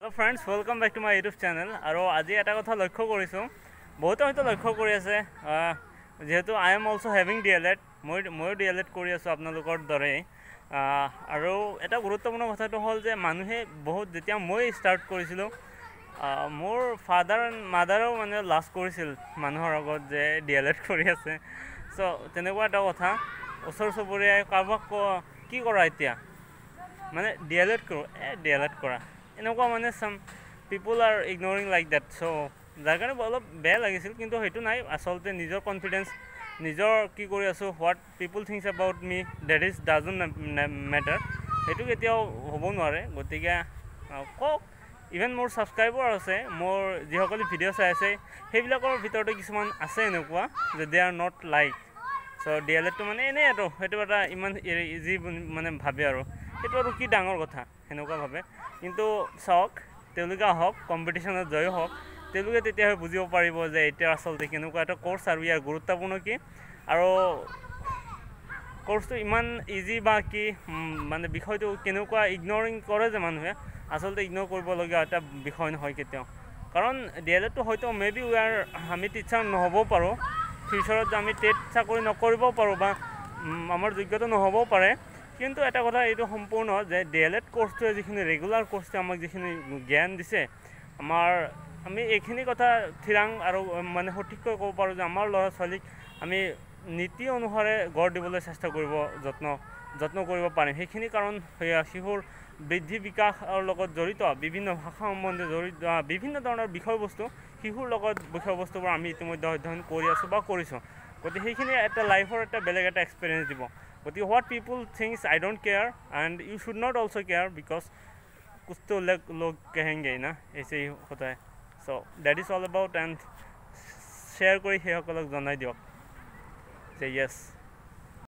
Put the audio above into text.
Hello friends, welcome back to my YouTube channel. আৰু আজি এটা কথা লক্ষ্য কৰিছো বহুত হয়তো লক্ষ্য কৰি আছে যেহেতু I am also having DLED মই DLED কৰি আছো আপোনালোকৰ দৰে আৰু এটা গুৰুত্বপূৰ্ণ কথাটো হ'ল যে মানুহে বহুত যেতিয়া মই ষ্টাৰ্ট কৰিছিলো মোৰ ফাদাৰ এণ্ড মাদাৰেও মানে লাষ্ট কৰিছিল মানুহৰ আগত যে DLED কৰি আছে সো তেনেকুৱা এটা কথা ওচৰ চুবুৰীয়াই কাৰোবাক কি কৰা এতিয়া মানে DLED কৰো DLED কৰা এনেকুৱা মানে some people are ignoring like that so যাৰ কাৰণে অলপ বেয়া লাগিছিল কিন্তু হেতু নাই আসলতে নিজৰ কনফিডেন্স নিজৰ কি কৰি আছো what people thinks about me that is doesn't matter হেতু কেতিয়াও হ'ব নোৱাৰে গতিকে কক ইভেন মোৰ সাবস্ক্ৰাইবাৰ আছে মোৰ যিসকলে ভিডিও চাই আছে সেইবিলাকৰ ভিতৰতে কিছুমান আছে এনেকুৱা যে they are not like so DLED তো মানে এনে আৰু হেতু এটা ইমান ইজি মানে ভাবে আৰু হেতু আৰু কি ডাঙৰ কথা হেনেকুৱা ভাবে কিন্তু সক তেলুগা হক কম্পিটিশনত জয় হক তেলুগে তেতিয়া বুজিব পাৰিব যে এটা আসলতে কেনেকুৱা এটা কোর্স আৰু ইয়াৰ গুৰুত্বপূৰ্ণ কি আৰু কোর্সটো ইমান ইজি বা কি মানে বিষয়টো কেনেকুৱা ইগনোৰিং কৰে যে মানুহে আসলতে ইগনোৰ কৰিব লগা এটা বিষয় নহয় কেতিয়াও কাৰণ DLED তো হয়তো মেবি উই আৰ আমি টিচাৰ নহব পাৰো ফিউচাৰত আমি টেট চাকৰি নকৰিব পাৰো বা আমাৰ যোগ্যতা নহব পাৰে কিন্তু এটা কথা এইটো সম্পূৰ্ণ যে DLED কোর্সটো যিখিনি ৰেগুলাৰ কোর্সটো আমাক যিখিনি জ্ঞান দিছে আমি এইখিনি কথা থিৰাং আৰু মানে সঠিককৈ ক'ব পাৰো যে আমাৰ ল'ৰা ছোৱালীক আমি নীতি অনুসাৰে গঢ় দিবলৈ চেষ্টা কৰিব যত্ন কৰিব পাৰিম সেইখিনি কাৰণ শিশুৰ বৃদ্ধি বিকাশৰ লগত জড়িত বিভিন্ন ভাষা সম্বন্ধে জড়িত বিভিন্ন ধৰণৰ বিষয়বস্তু শিশুৰ লগত বিষয়বস্তুবোৰ আমি ইতিমধ্যে অধ্যয়ন কৰি আছো বা কৰিছো গতি সেইখিনি এটা লাইফৰ এটা বেলেগ এটা এক্সপেৰিয়েন্স দিব But what people thinks I don't care and you should not also care because kuch to log kahenge na aise hi hota hai so that is all about and share kori he hokolok janai diok say yes